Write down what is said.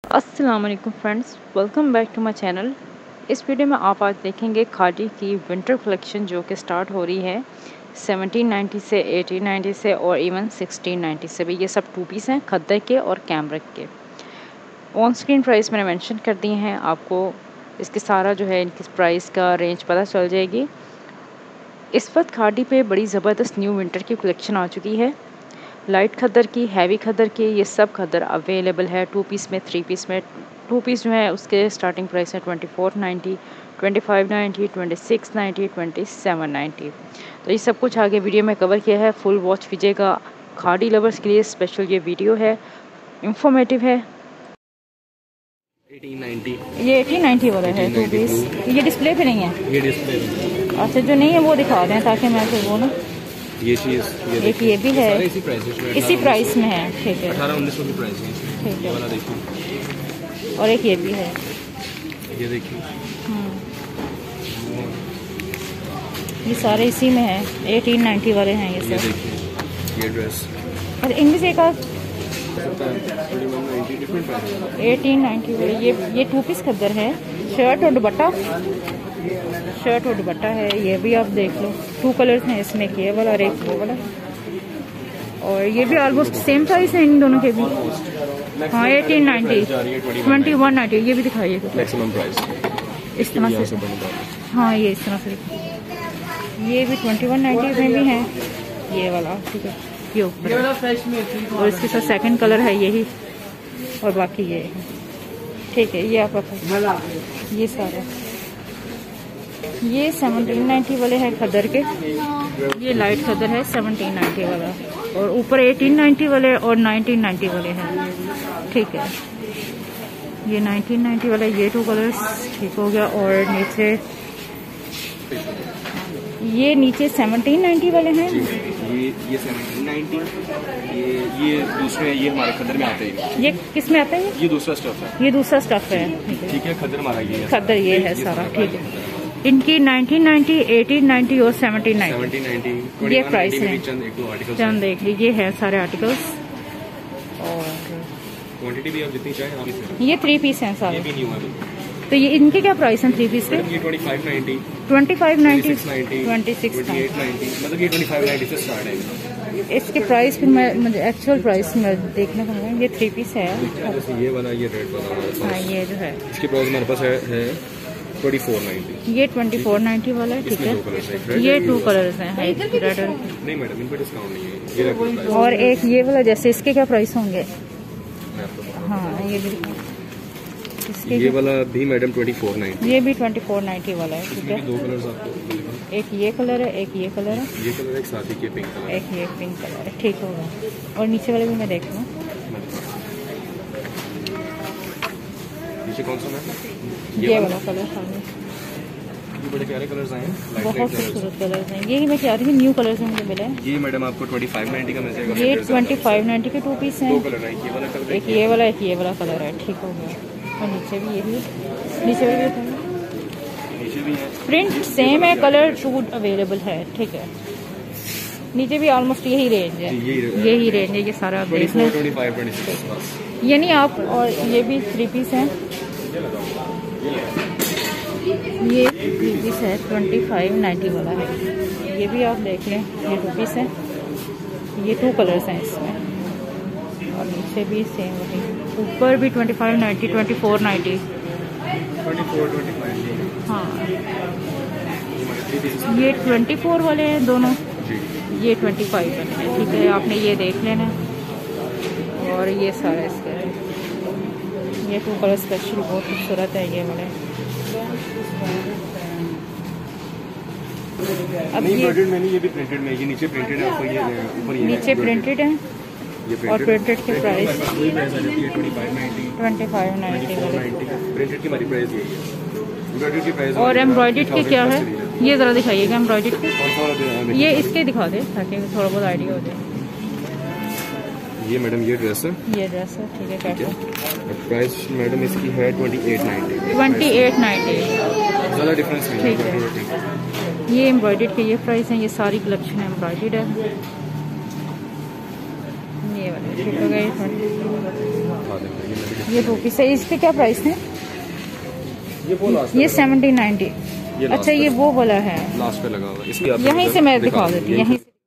अस्सलाम वालेकुम friends, welcome back to my channel. इस वीडियो में आप आज देखेंगे खादी की विंटर कलेक्शन जो कि स्टार्ट हो रही है 1790 से 1890 से और इवन 1690 से भी। ये सब टू पीस हैं खद्दर के और कैमरिक के। ऑन स्क्रीन प्राइस मैंने मेंशन कर दिए हैं, आपको इसके सारा जो है इनकी प्राइस का रेंज पता चल जाएगी। इस वक्त खादी पे बड़ी ज़बरदस्त न्यू विंटर की कलेक्शन आ चुकी है। लाइट खद्दर की, हैवी खद्दर की, ये सब खद्दर अवेलेबल है टू पीस में, थ्री पीस में। टू पीस जो है उसके स्टार्टिंग प्राइस है 2490, 2590, 2690, 2790। तो ये सब कुछ आगे वीडियो में कवर किया है, फुल वॉच कीजिएगा। खादी लवर्स के लिए स्पेशल ये वीडियो है, इंफॉर्मेटिव है। 1890 ये 1890 वाला है टू पीस। ये डिस्प्ले पे नहीं है? ये डिस्प्ले अच्छा, जो नहीं है वो दिखा दें ताकि मैं फिर वो ना ये चीज़ एक ये भी है, इसी प्राइस में है। ठीक है, 1800-1900 की प्राइस है। ठीक है, वाला देखिए, और एक ये भी है, ये देखिए। ये सारे इसी में है, 1890 वाले हैं ये ये सब। देखिए, ये ड्रेस और इनमें से एक 1890 वाले ये टू पीस खद्दर है। शर्ट और दुपट्टा, शर्ट और दुपट्टा है। ये भी आप देख लो, टू कलर्स हैं इसमें, ये वाला और एक वो वाला। और ये भी ऑलमोस्ट सेम प्राइस है इन दोनों के भी। हाँ, 1890, 2190। ये भी दिखाइए मैक्सिमम प्राइस इस तरह से। हाँ, ये इस तरह से ये भी 2190 में भी है, ये वाला। ठीक है, ये ऊपर, और इसके साथ सेकंड कलर है यही, और बाकी ये है। ठीक है, ये आपका ये सारा, ये 1790 वाले हैं खद्दर के। ये लाइट खद्दर है 1790 वाला, और ऊपर 1890 वाले और 1990 वाले हैं। ठीक है, ये 1990 वाला, ये टू कलर्स ठीक हो गया। और नीचे ये नीचे 1790 वाले हैं। ये 1790, ये दूसरे, ये हमारे खद्दर में आते हैं। ये किस में आता है? ये दूसरा स्टफ है, ये दूसरा स्टफ है। ठीक है, खद्दर हमारा ये है, खद्दर ये है सारा। ठीक है, इनकी 1990, 1890 और 1790 ये प्राइस है। चंद देख लीजिए, है सारे आर्टिकल्स। और क्वांटिटी भी आप जितनी चाहें आप इसमें। ये थ्री पीस हैं सारे। ये भी न्यू है। तो ये इनके क्या प्राइस हैं थ्री पीस के? ये 2590, 2590, 2690, 2890, मतलब ये 2590 से स्टार्ट है। इसके प्राइस फिर मैं मुझे एक्चुअल प्राइस में देखने को मिला। ये थ्री पीस है। जैसे ये वाला, ये रेड वाला हमारे पास। हाँ, ये जो है इसकी प्राइस हमारे पास है 2490। ये 2490 वाला है। ठीक है, ये टू कलर्स हैं, रेड और नहीं मैडम, इन पर डिस्काउंट नहीं है। ये रेड प्राइस। और एक ये वाला, जैसे इसके क्या प्राइस होंगे? मैं आपको हाँ, ये भी इसके ये वाला भी मैडम 2490। ये भी 2490 वाला है। ठीक है, दो कलर्स आपको, एक ये कलर है, एक ये कलर है, ये कलर एक साथ ही के पिंक कलर, एक ये पिंक कलर है। ठीक होगा, और नीचे वाले भी मैं देख लूँ। नीचे कौन सा मैम? ये वाला कलर है। ये बड़े प्यारे कलर्स आए हैं, बहुत खूबसूरत कलर्स हैं। ये मैं चाह रही हूँ न्यू कलर्स में मुझे मिले हैं। ये मैडम आपको 2590 का मिल जाएगा। ये 2590 के टू पीस हैं। दो कलर है, ये वाला कलर, एक ये वाला, एक ये वाला कलर है। ठीक हो गया, और नीचे भी यही, नीचे भी है। प्रिंट सेम है, कलर शूट अवेलेबल है। ठीक है, नीचे भी ऑलमोस्ट यही रेंज है, यही रेंज है। ये सारा आप देख लें, 25-26 यानी आप। और ये भी थ्री पीस है, ये थ्री पीस है 2590 वाला है। ये भी आप देख लें, ये टू पीस है। ये टू कलर्स हैं इसमें, और नीचे भी सेम वही, ऊपर भी 2590, 2490। हाँ, ये 24 वाले हैं दोनों, ये 25 वाले हैं। ठीक है, आपने ये देख लेना। और ये सारा इसका, ये टू कलर स्पेशल बहुत खूबसूरत है ये वाले। अब ये भी प्रिंटेड में, ये नीचे प्रिंटेड है, ये ऊपर ये नीचे प्रिंटेड है, और प्रिंटेड के प्राइस 2590, 2590 वाले। प्रिंटेड की हमारी प्राइस यही है। एम्ब्रॉयडरी की प्राइस, और एम्ब्रॉयडर्ड के क्या है? ये ज़रा दिखाइएगा एम्ब्रॉयडर्ड के। ये इसके दिखा दे ताकि थोड़ा बहुत आइडिया हो जाए। ये मैडम ये ड्रेस है, ये ड्रेस है। ठीक है, कैसे प्राइस मैडम इसकी है 2890। 2890, ज़्यादा डिफरेंस नहीं ठीक है। ये एम्ब्रॉयडर्ड के ये प्राइस हैं। ये सारी कलेक्शन एम्ब्रॉयडर्ड है। ये वाले ठीक हो गए। ये 2 पीस है। इसके क्या प्राइस है? ये 1790। अच्छा, ये वो वाला है, लास्ट पे लगा हुआ है। यहीं से मैं दिखा देती हूँ, यहीं से।